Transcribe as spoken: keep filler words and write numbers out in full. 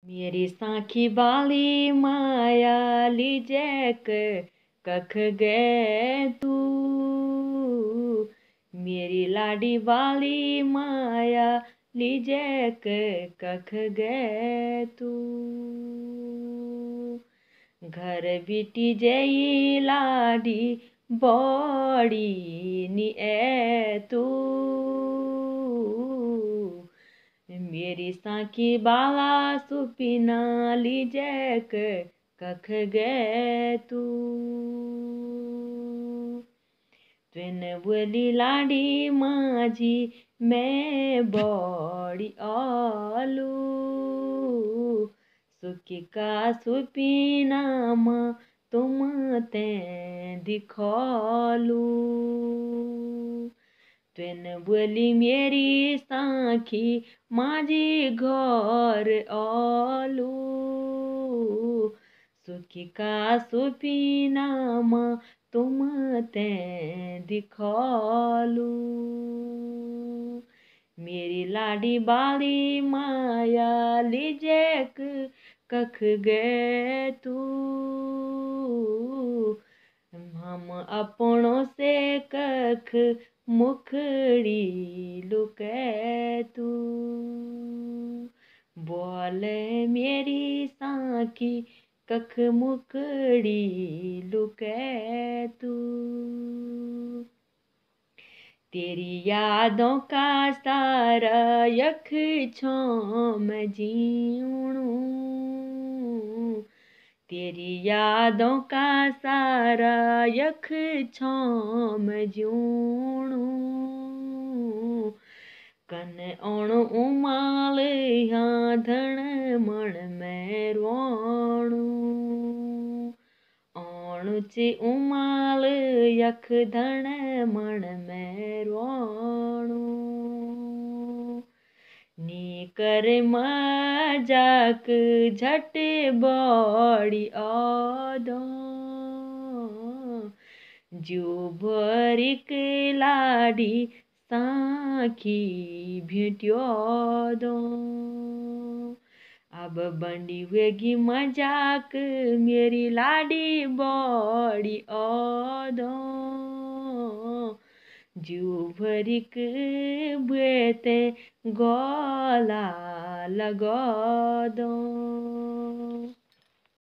मेरी साखी बाली माया लीजैक कख गए तू। मेरी लाडी बाली माया लीजैक कख गए तू। घर बिटी जई लाडी बड़ी नी ए तू। मेरी साखी बाला सुपिना लीजैक कख गए तू। ट्वेन बोली लाडी माझी मैं बड़ी आलू। सुखी का सुपिना माँ तुम ते दिखालू। ट्वेन बोली मेरी साखी माझी घर आलू। सुखी का सुपिना माँ तुम ते दिखालू। मेरी लाडी बाली माया लीजैक कख गए तू। हम अपनों से कख मुखड़ी लुकै तू। बोल मेरी साखी कख मुखड़ी लुकै तू। तेरी यादों का सारा यख छाँव मैं जीऊँ। तेरी यादों का सारा यख छाँव मैं जीऊँ। कन ओण उमाल यहाँ धन मन मैं रोणू। ओणुचे उमाल यख धन मन मैं रोणू। नी कर मजाक झट बड़ी आदो। जो भरिक लाडी साखी भेट्यो दो। अब बंडी हुएगी मजाक मेरी लाडी बड़ी आदो। जो भरिक बेते गला लगा दो।